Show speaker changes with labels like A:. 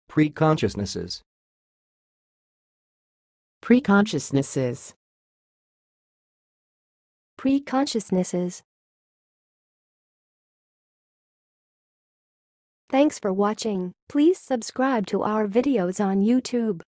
A: Preconsciousnesses.
B: Preconsciousnesses.
C: Preconsciousnesses. Thanks for watching. Please subscribe to our videos on YouTube.